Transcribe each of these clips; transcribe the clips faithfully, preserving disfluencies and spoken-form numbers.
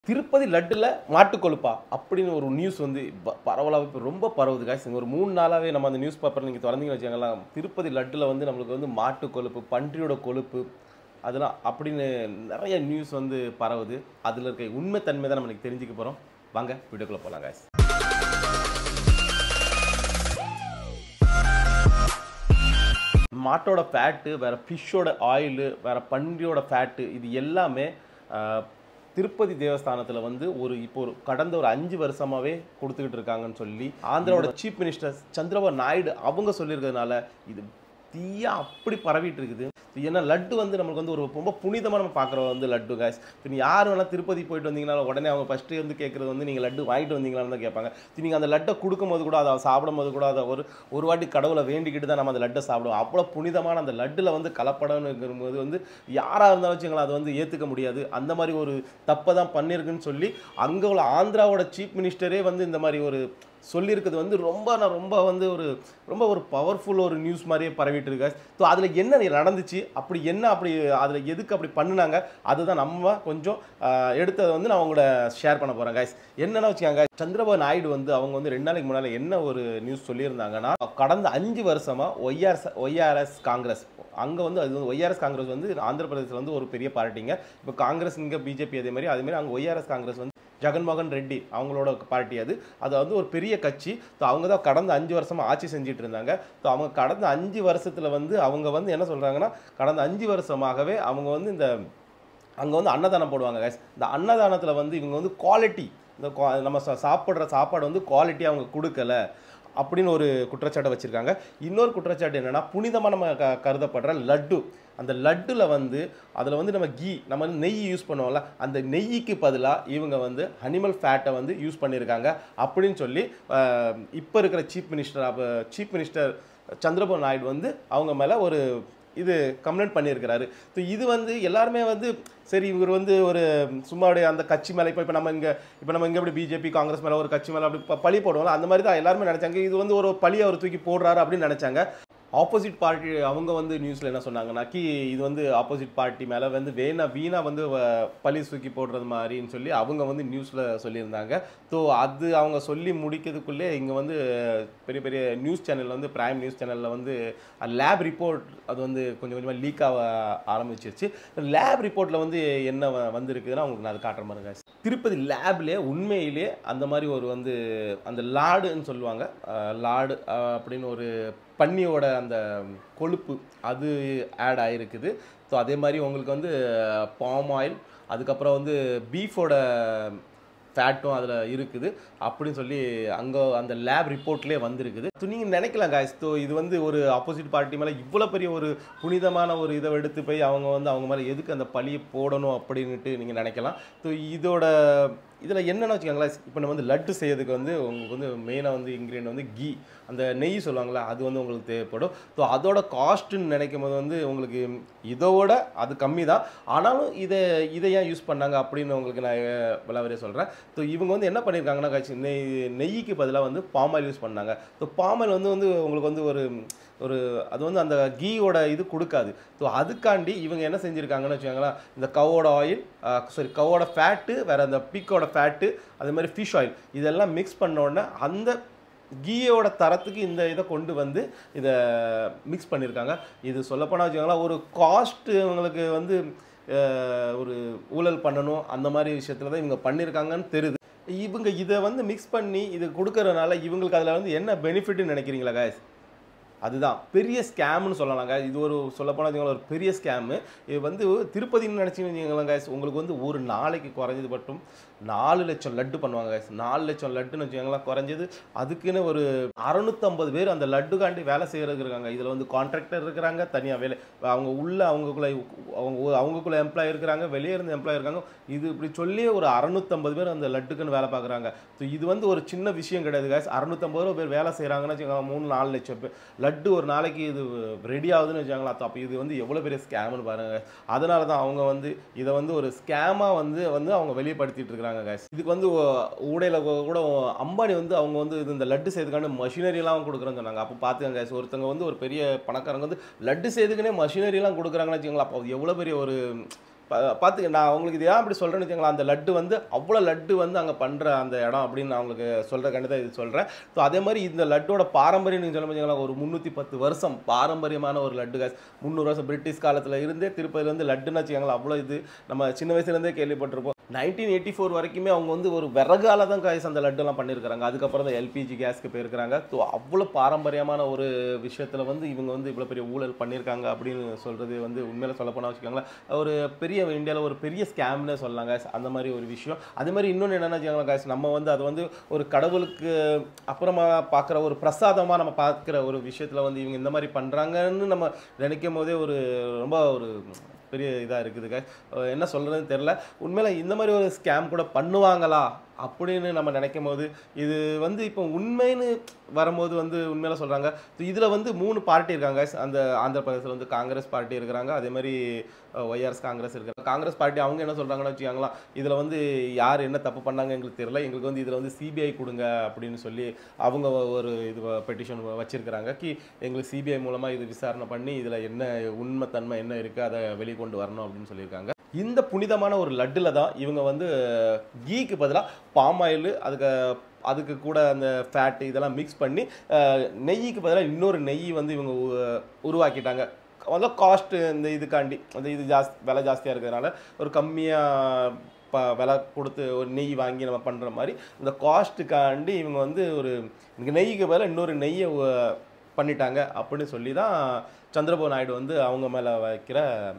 திருப்பதி லட்டுல மாட்டு கொழுப்பா அப்படின்னு ஒரு நியூஸ் வந்து பரவலாக இப்போ ரொம்ப பரவுது காய்ஸ். ஒரு மூணு நாளாகவே நம்ம அந்த நியூஸ் பேப்பர் நீங்கள் திறந்தீங்கன்னு வச்சுக்கோங்களேன், திருப்பதி லட்டில் வந்து நம்மளுக்கு வந்து மாட்டு கொழுப்பு, பன்றியோட கொழுப்பு அதெல்லாம் அப்படின்னு நிறைய நியூஸ் வந்து பரவுது. அதில் இருக்க உண்மை தன்மை தான் நம்ம தெரிஞ்சுக்க போகிறோம். வாங்க வீடியோக்குள்ளே போகலாம் காய்ஸ். மாட்டோட ஃபேட்டு வேறு, ஃபிஷ்ஷோட ஆயிலு வேறு, பன்றியோட ஃபேட்டு, இது எல்லாமே திருப்பதி தேவஸ்தானத்தில் வந்து ஒரு இப்போ ஒரு கடந்த ஒரு அஞ்சு வருஷமாகவே கொடுத்துக்கிட்டு இருக்காங்கன்னு சொல்லி ஆந்திராவோட சீஃப் மினிஸ்டர் சந்திரபாபு நாயுடு அவங்க சொல்லியிருக்கிறதுனால இது தீயா அப்படி பரவிட்டு இருக்குது. ஏன்னா லட்டு வந்து நம்மளுக்கு வந்து ஒரு ரொம்ப புனிதமாக நம்ம பார்க்குற வந்து லட்டு காய்ஸ். இப்போ யார் வேணால் திருப்பதி போயிட்டு வந்தீங்கன்னா உடனே அவங்க ஃபஸ்ட்டு வந்து கேட்குறது வந்து நீங்கள் லட்டு வாங்கிட்டு வந்தீங்களான்னு தான் கேட்பாங்க. நீங்கள் அந்த லட்டை கொடுக்கும்போது கூட அதை சாப்பிடும் போது கூட அதை ஒரு ஒரு வாட்டி கடவுளை வேண்டிக்கிட்டு தான் நம்ம அந்த லட்டை சாப்பிடுவோம். அவ்வளோ புனிதமான அந்த லட்டில் வந்து கலப்படம்னு இருக்கும்போது வந்து யாராக இருந்தாலும் வச்சுங்களா அதை வந்து ஏற்றுக்க முடியாது. அந்த மாதிரி ஒரு தப்பை தான் பண்ணியிருக்குன்னு சொல்லி அங்கே உள்ள ஆந்திராவோட சீஃப் மினிஸ்டரே வந்து இந்த மாதிரி ஒரு சொல்லியிருக்கிறது வந்து ரொம்ப நான் ரொம்ப வந்து ஒரு ரொம்ப ஒரு பவர்ஃபுல் ஒரு நியூஸ் மாதிரியே பரவிட்டு இருக்கா. ஸோ அதில் என்ன நடந்துச்சு, அப்படி என்ன அப்படி அதில் எதுக்கு அப்படி பண்ணினாங்க, அதுதான் நம்ம கொஞ்சம் எடுத்ததை வந்து நான் உங்களோட ஷேர் பண்ண போகிறேன் காய்ஸ். என்னென்ன வச்சுக்காங்க, சந்திரபாபு நாயுடு வந்து அவங்க வந்து ரெண்டு நாளைக்கு முன்னால் என்ன ஒரு நியூஸ் சொல்லியிருந்தாங்கன்னா, கடந்த அஞ்சு வருஷமாக ஒய்ஆர்எஸ் ஒய்ஆர்எஸ் காங்கிரஸ் அங்கே வந்து அது வந்து ஒய்ஆர்எஸ் காங்கிரஸ் வந்து ஆந்திர பிரதேசத்தில் வந்து ஒரு பெரிய பார்ட்டிங்க. இப்போ காங்கிரஸ் இங்கே பிஜேபி அதே மாதிரி அதேமாதிரி அங்கே ஒய்ஆர்எஸ் காங்கிரஸ் வந்து ஜெகன்மோகன் ரெட்டி அவங்களோட பார்ட்டி அது அது வந்து ஒரு பெரிய கட்சி. ஸோ அவங்க தான் கடந்த அஞ்சு வருஷமாக ஆட்சி செஞ்சுட்டு இருந்தாங்க. ஸோ அவங்க கடந்த அஞ்சு வருஷத்தில் வந்து அவங்க வந்து என்ன சொல்கிறாங்கன்னா, கடந்த அஞ்சு வருஷமாகவே அவங்க வந்து இந்த அங்கே வந்து அன்னதானம் போடுவாங்க கைஸ். இந்த அன்னதானத்தில் வந்து இவங்க வந்து குவாலிட்டி, இந்த நம்ம சாப்பிட்ற சாப்பாடு வந்து குவாலிட்டி அவங்க கொடுக்கல அப்படின்னு ஒரு குற்றச்சாட்டை வச்சுருக்காங்க. இன்னொரு குற்றச்சாட்டு என்னென்னா, புனிதமாக நம்ம க கருதப்படுற லட்டு, அந்த லட்டில் வந்து அதில் வந்து நம்ம கீ நம்ம வந்து நெய் யூஸ் பண்ணுவோம்ல, அந்த நெய்யிக்கு பதிலாக இவங்க வந்து அனிமல் ஃபேட்டை வந்து யூஸ் பண்ணியிருக்காங்க அப்படின்னு சொல்லி இப்போ இருக்கிற chief minister chief minister Chandrababu Naidu வந்து அவங்க மேலே ஒரு இது கம்ப்ளைண்ட் பண்ணியிருக்கிறாரு. ஸோ இது வந்து எல்லாருமே வந்து சரி இவர் வந்து ஒரு சும்மாவுடைய அந்த கட்சி மேலே இப்போ இப்போ நம்ம இங்கே இப்போ நம்ம இங்கே எப்படி பிஜேபி காங்கிரஸ் மேலே ஒரு கட்சி மேலே அப்படி பழி போடுவோம்ல, அந்த மாதிரி தான் எல்லாருமே நினச்சாங்க. இது வந்து ஒரு பழியை அவர் தூக்கி போடுறாரு அப்படின்னு நினச்சாங்க. ஆப்போசிட் பார்ட்டி அவங்க வந்து நியூஸில் என்ன சொன்னாங்கன்னா, கி இது வந்து ஆப்போசிட் பார்ட்டி மேலே வந்து வேணா வீணா வந்து பழி தூக்கி போடுறது மாதிரின்னு சொல்லி அவங்க வந்து நியூஸில் சொல்லியிருந்தாங்க. ஸோ அது அவங்க சொல்லி முடிக்கிறதுக்குள்ளே இங்கே வந்து பெரிய பெரிய நியூஸ் சேனலில் வந்து பிரைம் நியூஸ் சேனலில் வந்து லேப் ரிப்போர்ட் அது வந்து கொஞ்சம் கொஞ்சமாக லீக் ஆக ஆரம்பிச்சிருச்சு. லேப் ரிப்போர்ட்டில் வந்து என்ன வந்திருக்குதுன்னா உங்களுக்கு நான் அது காட்டுற மாதிரி காய்ஸ். திருப்பதி லேப்லேயே உண்மையிலே அந்த மாதிரி ஒரு வந்து அந்த லாடுன்னு சொல்லுவாங்க, லாடு அப்படின்னு ஒரு பன்னியோட அந்த கொழுப்பு அது ஆட் ஆகிருக்குது. ஸோ அதே மாதிரி உங்களுக்கு வந்து பாம் ஆயில், அதுக்கப்புறம் வந்து பீஃபோட ஃபேட்டும் அதில் இருக்குது அப்படின்னு சொல்லி அங்கே அந்த லேப் ரிப்போர்ட்லேயே வந்திருக்குது. ஸோ நீங்கள் நினைக்கலாம் காய்ஸ், ஸோ இது வந்து ஒரு ஆப்போசிட் பார்ட்டி மேலே இவ்வளோ பெரிய ஒரு புனிதமான ஒரு இதை எடுத்து போய் அவங்க வந்து அவங்க மேலே எதுக்கு அந்த பழியை போடணும் அப்படின்ட்டு நீங்கள் நினைக்கலாம். ஸோ இதோட இதில் என்னென்னு வச்சுக்கோங்களேன், இப்போ நம்ம வந்து லட்டு செய்யறதுக்கு வந்து உங்களுக்கு வந்து மெயினாக வந்து இன்க்ரீடியன்ட் வந்து கீ, அந்த நெய் சொல்லுவாங்களா, அது வந்து உங்களுக்கு தேவைப்படும். ஸோ அதோட காஸ்ட்டுன்னு நினைக்கும் போது வந்து உங்களுக்கு இதோட அது கம்மி தான். ஆனாலும் இதை இதை ஏன் யூஸ் பண்ணாங்க அப்படின்னு உங்களுக்கு நான் விளவரையே சொல்கிறேன். ஸோ இவங்க வந்து என்ன பண்ணியிருக்காங்கன்னா காய்ச்சி நெய் நெய்க்கு பதிலாக வந்து பாம் ஆயில் யூஸ் பண்ணாங்க. ஸோ பாம் ஆயில் வந்து வந்து உங்களுக்கு வந்து ஒரு ஒரு அது வந்து அந்த கீயோட இது கொடுக்காது. ஸோ அதுக்காண்டி இவங்க என்ன செஞ்சுருக்காங்கன்னு வச்சுக்கோங்களேன், இந்த கவோட ஆயில் சாரி கவோட ஃபேட்டு வேறு அந்த பீக்கோட ஃபேட்டு அதே மாதிரி ஃபிஷ் ஆயில் இதெல்லாம் மிக்ஸ் பண்ணோடனே அந்த கீயோட தரத்துக்கு இந்த இதை கொண்டு வந்து இதை மிக்ஸ் பண்ணியிருக்காங்க. இது சொல்லப்போனால் வச்சுக்கோங்களேன், ஒரு காஸ்ட்டு இவங்களுக்கு வந்து ஒரு ஊழல் பண்ணணும் அந்த மாதிரி விஷயத்தில் தான் இவங்க பண்ணியிருக்காங்கன்னு தெரியுது. இவங்க இதை வந்து மிக்ஸ் பண்ணி இது கொடுக்கறதுனால இவங்களுக்கு அதில் வந்து என்ன பெனிஃபிட்னு நினைக்கிறீங்களா காய்ஸ்? அதுதான் பெரிய ஸ்கேம்னு சொல்லலாங்க. இது ஒரு சொல்லப்போனால் ஒரு பெரிய ஸ்கேமு. இது வந்து திருப்பதின்னு நினச்சிங்கன்னா காய்ஸ், உங்களுக்கு வந்து ஒரு நாளைக்கு குறைஞ்சது மட்டும் நாலு லட்சம் லட்டு பண்ணுவாங்க காய்ஸ். நாலு லட்சம் லட்டுன்னு வச்சுக்கோங்களா குறைஞ்சது. அதுக்குன்னு ஒரு அறுநூற்றம்பது பேர் அந்த லட்டுக்காண்டி வேலை செய்கிறதுக்கு இருக்காங்க. இதில் வந்து கான்ட்ராக்டர் இருக்கிறாங்க, தனியாக வேலை அவங்க உள்ள அவங்களுக்குள்ள அவங்க அவங்களுக்குள்ள எம்ப்ளாய் இருக்கிறாங்க, வெளியே இருந்து எம்ப்ளாய் இருக்காங்க. இது இப்படி சொல்லி ஒரு அறுநூற்றம்பது பேர் அந்த லட்டுக்குன்னு வேலை பார்க்குறாங்க. ஸோ இது வந்து ஒரு சின்ன விஷயம் கிடையாது காய்ஸ். அறுநூற்றம்பது ரூபா பேர் வேலை செய்கிறாங்கன்னு வச்சுக்கோங்க, மூணு நாலு லட்சம் பேர் லட்டு ஒரு நாளைக்கு இது ரெடி ஆகுதுன்னு வச்சாங்களா. அப்போ இது வந்து எவ்வளோ பெரிய ஸ்கேம்னு பாருங்கள். அதனால தான் அவங்க வந்து இதை வந்து ஒரு ஸ்கேமாக வந்து வந்து அவங்க வெளிப்படுத்திட்டு இருக்கிறாங்க காய்ஸ். இதுக்கு வந்து ஊடையில் கூட அம்பானி வந்து அவங்க வந்து இந்த லட்டு செய்யறதுக்கான மஷினரிலாம் கொடுக்குறேன்னு சொன்னாங்க. அப்போ பார்த்துக்கங்க காய்ஸ், ஒருத்தவங்க வந்து ஒரு பெரிய பணக்காரங்க வந்து லட்டு செய்யறதுக்குன்னே மஷினரிலாம் கொடுக்குறாங்கன்னு வச்சுக்கோங்களா. அப்போ எவ்வளோ பெரிய ஒரு பார்த்து நான் உங்களுக்கு இது ஏன் அப்படி சொல்கிறேன்னு வச்சுக்கோங்களேன், அந்த லட்டு வந்து அவ்வளோ லட்டு வந்து அங்கே பண்ணுற அந்த இடம் அப்படின்னு நான் உங்களுக்கு சொல்கிறக்காண்டி தான் இது சொல்கிறேன். ஸோ அதே மாதிரி இந்த லட்டோட பாரம்பரியம் நீங்கள் சொல்ல வச்சுக்கோங்களேன், ஒரு முந்நூற்றி பத்து வருஷம் பாரம்பரியமான ஒரு லட்டு காசு. முந்நூறு வருஷம் பிரிட்டிஷ் காலத்தில் இருந்தே திருப்பதிலேருந்து லட்டுன்னு வச்சுக்கோங்களேன், அவ்வளோ இது நம்ம சின்ன வயசுலேருந்தே கேள்விப்பட்டிருப்போம். நைன்டீன் எயிட்டி ஃபோர் வரைக்குமே அவங்க வந்து ஒரு விறகால தான் காய்ஸ் அந்த லட்டுலாம் பண்ணியிருக்கிறாங்க. அதுக்கப்புறம் தான் எல்பிஜி கேஸ்க்கு போயிருக்கிறாங்க. ஸோ அவ்வளோ பாரம்பரியமான ஒரு விஷயத்தில் வந்து இவங்க வந்து இவ்வளோ பெரிய ஊழல் பண்ணியிருக்காங்க அப்படின்னு சொல்கிறது வந்து உண்மையில சொல்லப்போனால் வச்சுக்கோங்களேன், ஒரு பெரிய இந்தியாவில் ஒரு பெரிய ஸ்கேம்னே சொல்லலாங்க. அந்த மாதிரி ஒரு விஷயம். அதே மாதிரி இன்னொன்று என்னென்னா வச்சுக்கோங்களேன் காய்ஸ், நம்ம வந்து அது வந்து ஒரு கடவுளுக்கு அப்புறமா பார்க்குற ஒரு பிரசாதமாக நம்ம பார்க்குற ஒரு விஷயத்தில் வந்து இவங்க இந்த மாதிரி பண்ணுறாங்கன்னு நம்ம நினைக்கும் போதே ஒரு ரொம்ப ஒரு பெரிய இதாக இருக்குதுங்க. என்ன சொல்கிறதுன்னு தெரில. உண்மையில் இந்த மாதிரி ஒரு ஸ்கேம் கூட பண்ணுவாங்களா அப்படின்னு நம்ம நினைக்கும் போது, இது வந்து இப்போ உண்மைன்னு வரும்போது வந்து உண்மையில சொல்கிறாங்க. இதில் வந்து மூணு பார்ட்டி இருக்காங்க. அந்த ஆந்திர பிரதேசத்தில் வந்து காங்கிரஸ் பார்ட்டி இருக்கிறாங்க, அதே மாதிரி ஒய்ஆர்எஸ் காங்கிரஸ் இருக்கிறாங்க. காங்கிரஸ் பார்ட்டி அவங்க என்ன சொல்கிறாங்கன்னு வச்சுக்காங்களா, இதில் வந்து யார் என்ன தப்பு பண்ணாங்க எங்களுக்கு தெரியல, எங்களுக்கு வந்து இதில் வந்து சிபிஐ கொடுங்க அப்படின்னு சொல்லி அவங்க ஒரு இது பெட்டிஷன் வச்சிருக்கிறாங்க. கி எங்களுக்கு சிபிஐ மூலமாக இது விசாரணை பண்ணி இதில் என்ன உண்மை தன்மை என்ன இருக்குது அதை வெளிக்கொண்டு வரணும் அப்படின்னு சொல்லியிருக்காங்க. இந்த புனிதமான ஒரு லட்டில் தான் இவங்க வந்து கீக்கு பதிலாக பாம் ஆயில், அதுக்கு அதுக்கு கூட அந்த ஃபேட்டு இதெல்லாம் மிக்ஸ் பண்ணி நெய்யுக்கு பதிலாக இன்னொரு நெய் வந்து இவங்க உருவாக்கிட்டாங்க. அதான் காஸ்ட்டு இந்த இதுக்காண்டி அந்த இது ஜாஸ்தி விலை ஜாஸ்தியாக இருக்கிறதுனால ஒரு கம்மியாக ப விலை கொடுத்து ஒரு நெய் வாங்கி நம்ம பண்ணுற மாதிரி இந்த காஸ்ட்டுக்காண்டி இவங்க வந்து ஒரு நெய்யுக்கு பதிலாக இன்னொரு நெய்யை பண்ணிட்டாங்க அப்படின்னு சொல்லி தான் சந்திரபாபு நாயுடு வந்து அவங்க மேலே வைக்கிற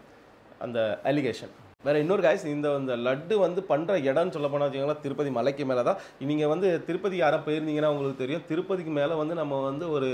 அந்த அலிகேஷன். வேறு இன்னொரு காய்ஸ், இந்த இந்த லட்டு வந்து பண்ணுற இடம்னு சொல்ல போனால் வச்சுக்கோங்களேன், திருப்பதி மலைக்கு மேலே தான். நீங்கள் வந்து திருப்பதி யாரும் போயிருந்தீங்கன்னா உங்களுக்கு தெரியும், திருப்பதிக்கு மேலே வந்து நம்ம வந்து ஒரு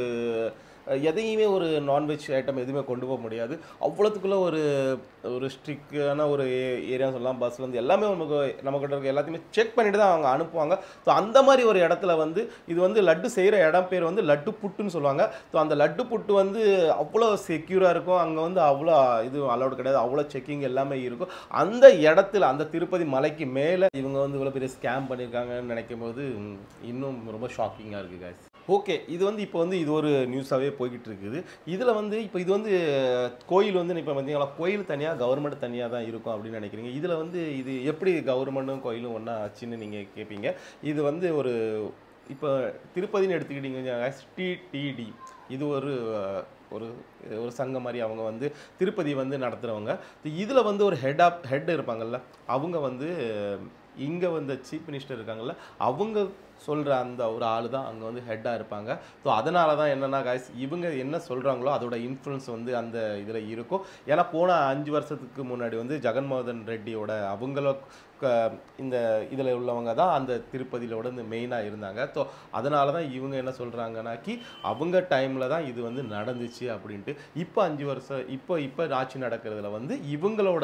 எதையுமே ஒரு நான்வெஜ் ஐட்டம் எதுவுமே கொண்டு போக முடியாது. அவ்வளோத்துக்குள்ளே ஒரு ஒரு ஸ்ட்ரிக்டான ஒரு ஏரியா சொல்லலாம். பஸ் வந்து எல்லாமே நமக்கு நம்மக்கிட்ட இருக்க எல்லாத்தையுமே செக் பண்ணிட்டு தான் அவங்க அனுப்புவாங்க. ஸோ அந்த மாதிரி ஒரு இடத்துல வந்து இது வந்து லட்டு செய்கிற இடம் பேர் வந்து லட்டு புட்டுன்னு சொல்லுவாங்க. ஸோ அந்த லட்டு புட்டு வந்து அவ்வளோ செக்யூராக இருக்கும். அங்கே வந்து அவ்வளோ இது அலௌடு கிடையாது, அவ்வளோ செக்கிங் எல்லாமே இருக்கும். அந்த இடத்துல அந்த திருப்பதி மலைக்கு மேலே இவங்க வந்து இவ்வளோ பெரிய ஸ்கேம் பண்ணியிருக்காங்கன்னு நினைக்கும் போது இன்னும் ரொம்ப ஷாக்கிங்காக இருக்குது காய்ஸ். ஓகே, இது வந்து இப்போ வந்து இது ஒரு நியூஸாகவே போய்கிட்டு இருக்குது. இதில் வந்து இப்போ இது வந்து கோயில் வந்து இப்போ பார்த்தீங்களா, கோயில் தனியாக கவர்மெண்ட் தனியாக தான் இருக்கும் அப்படின்னு நினைக்கிறீங்க. இதில் வந்து இது எப்படி கவர்மெண்ட்டும் கோயிலும் ஒன்றா ஆச்சுன்னு நீங்கள் கேட்பீங்க. இது வந்து ஒரு இப்போ திருப்பதின்னு எடுத்துக்கிட்டிங்க, டிடிடி இது ஒரு ஒரு ஒரு சங்கம் மாதிரி அவங்க வந்து திருப்பதி வந்து நடத்துகிறவங்க. இதில் வந்து ஒரு ஹெட் ஆஃப் ஹெட் இருப்பாங்கள்ல, அவங்க வந்து இங்கே வந்து சீஃப் மினிஸ்டர் இருக்காங்கல்ல, அவங்க சொல்கிற அந்த ஒரு ஆள் தான் அங்கே வந்து ஹெட்டாக இருப்பாங்க. ஸோ அதனால தான் என்னென்னா காய்ஸ், இவங்க என்ன சொல்கிறாங்களோ அதோட இன்ஃப்ளூயன்ஸ் வந்து அந்த இதில் இருக்கும். ஏன்னா போன அஞ்சு வருஷத்துக்கு முன்னாடி வந்து ஜெகன்மோகன் ரெட்டியோட அவங்கள இந்த இதில் உள்ளவங்க தான் அந்த திருப்பதியிலோட இந்த மெயினாக இருந்தாங்க. ஸோ அதனால தான் இவங்க என்ன சொல்கிறாங்கன்னாக்கி அவங்க டைமில் தான் இது வந்து நடந்துச்சு அப்படின்ட்டு. இப்போ அஞ்சு வருஷம் இப்போ இப்போ ஆட்சி நடக்கிறதுல வந்து இவங்களோட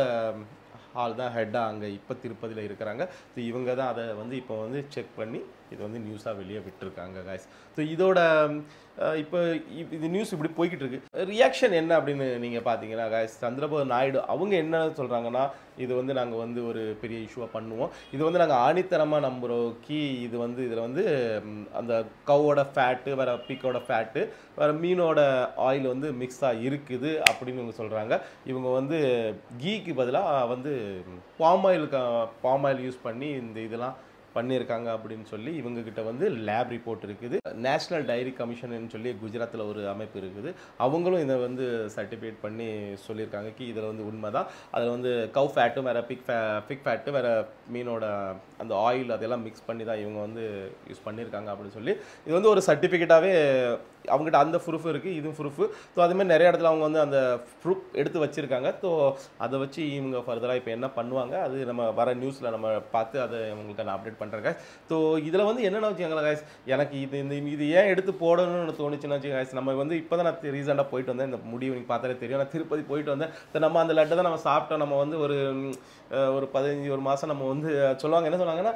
ஆள் தான் ஹெட்டாக அங்கே இப்போ திருப்பதியில் இருக்கிறாங்க. ஸோ இவங்க தான் அதை வந்து இப்போ வந்து செக் பண்ணி இது வந்து நியூஸாக வெளியே விட்டுருக்காங்க காய்ஸ். ஸோ இதோட இப்போ இது நியூஸ் இப்படி போய்கிட்டு இருக்கு. ரியாக்ஷன் என்ன அப்படின்னு நீங்கள் பார்த்தீங்கன்னா காய்ஸ், சந்திரபாபு நாயுடு அவங்க என்ன சொல்கிறாங்கன்னா, இது வந்து நாங்கள் வந்து ஒரு பெரிய இஷ்யூவாக பண்ணுவோம், இது வந்து நாங்கள் ஆணித்தரமாக நம்புகிறோம் கி இது வந்து இதில் வந்து அந்த கவோட ஃபேட்டு வேறு பீக்கோட ஃபேட்டு வேறு மீனோட ஆயில் வந்து மிக்ஸாக இருக்குது அப்படின்னு இவங்க சொல்கிறாங்க. இவங்க வந்து கீக்கு பதிலாக வந்து பாம் ஆயிலுக்கு பாம் ஆயில் யூஸ் பண்ணி இந்த இதெல்லாம் பண்ணியிருக்காங்க அப்படின்னு சொல்லி இவங்ககிட்ட வந்து லேப் ரிப்போர்ட் இருக்குது. நேஷ்னல் டைரி கமிஷன் சொல்லி குஜராத்தில் ஒரு அமைப்பு இருக்குது. அவங்களும் இதை வந்து சர்டிஃபிகேட் பண்ணி சொல்லியிருக்காங்க கி இதில் வந்து உண்மை தான். அதில் வந்து கவ் ஃபேட்டும் வேறு பிக் ஃபே பிக் ஃபேட்டு வேறு மீனோட அந்த ஆயில் அதெல்லாம் மிக்ஸ் பண்ணி தான் இவங்க வந்து யூஸ் பண்ணியிருக்காங்க அப்படின்னு சொல்லி இது வந்து ஒரு சர்டிஃபிகேட்டாகவே அவங்ககிட்ட அந்த ப்ரூஃப் இருக்குது, இதுவும் ப்ரூஃபு. ஸோ அதுமாதிரி நிறைய இடத்துல அவங்க வந்து அந்த ப்ரூஃப் எடுத்து வச்சுருக்காங்க. ஸோ அதை வச்சு இவங்க ஃபர்தராக இப்போ என்ன பண்ணுவாங்க அது நம்ம வர நியூஸில் நம்ம பார்த்து அதை உங்களுக்கு நான் அப்டேட் பண்ணுறேன் காய்ஸ். ஸோ இதில் வந்து என்னென்ன வச்சுக்கோங்களேன் காய்ஸ், எனக்கு இது இந்த இது ஏன் எடுத்து போடணும்னு தோணுச்சுன்னா வச்சு காய்ஸ், நம்ம வந்து இப்போ தான் நான் ரீசெண்டாக போயிட்டு வந்தேன், இந்த முடிவு நீங்கள் பார்த்தாலே தெரியும், நான் திருப்பதி போயிட்டு வந்தேன். ஸோ நம்ம அந்த லட்டை தான் நம்ம சாப்பிட்டோம். நம்ம வந்து ஒரு ஒரு பதினஞ்சு ஒரு மாதம் நம்ம வந்து சொல்லுவாங்க என்ன சொல்லுவாங்கன்னா,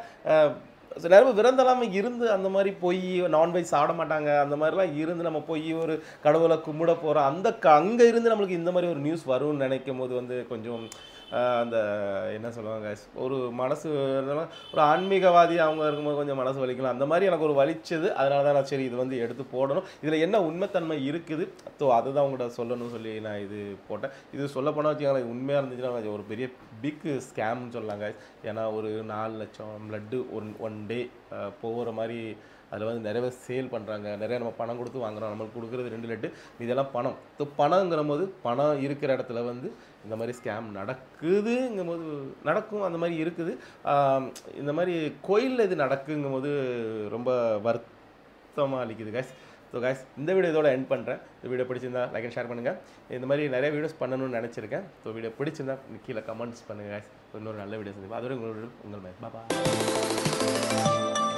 நிறைய விருந்தெல்லாமல் இருந்து அந்த மாதிரி போய் நான்வெஜ் சாப்பிட மாட்டாங்க, அந்த மாதிரிலாம் இருந்து நம்ம போய் ஒரு கடவுளை கும்பிட போகிறோம், அந்த அங்கே இருந்து நம்மளுக்கு இந்த மாதிரி ஒரு நியூஸ் வரும்னு நினைக்கும் போது வந்து கொஞ்சம் அந்த என்ன சொல்லுவாங்க ஒரு மனசு ஒரு ஆன்மீகவாதி அவங்க இருக்கும்போது கொஞ்சம் மனசு வலிக்கலாம், அந்த மாதிரி எனக்கு ஒரு வலிச்சது. அதனால தான் நான் சரி இது வந்து எடுத்து போடணும், இதில் என்ன உண்மைத்தன்மை இருக்குது, ஸோ அதை தான் உங்கள்கிட்ட சொல்லணும்னு சொல்லி நான் இது போட்டேன். இது சொல்ல போனால் வச்சுக்கோங்களேன், உண்மையாக இருந்துச்சுன்னா ஒரு பெரிய பிக் ஸ்கேம்னு சொல்லலாங்க. ஏன்னா ஒரு நாலு லட்சம் பிளட்டு ஒன் ஒன் டே போகிற மாதிரி அதில் வந்து நிறைய சேல் பண்ணுறாங்க, நிறைய நம்ம பணம் கொடுத்து வாங்குறோம், நம்மளுக்கு கொடுக்குறது ரெண்டு லட்டு, இதெல்லாம் பணம். ஸோ பணங்கிற போது பணம் இருக்கிற இடத்துல வந்து இந்த மாதிரி ஸ்கேம் நடக்குதுங்கும் போது நடக்கும், அந்த மாதிரி இருக்குது. இந்த மாதிரி கோயிலில் இது நடக்குங்கும் போது ரொம்ப வருத்தமாக அளிக்குது கைஸ். ஸோ கைஸ் இந்த வீடியோ இதோட எண்ட் பண்ணுறேன். இந்த வீடியோ பிடிச்சிருந்தா லைக் அண்ட் ஷேர் பண்ணுங்கள். இந்த மாதிரி நிறைய வீடியோஸ் பண்ணணும்னு நினச்சிருக்கேன். ஸோ வீடியோ பிடிச்சிருந்தா கீழே கமெண்ட்ஸ் பண்ணுங்கள் கைஸ். இன்னொரு நல்ல வீடியோ சந்திப்போம். அதோட உங்களோட உங்கள் பாய்.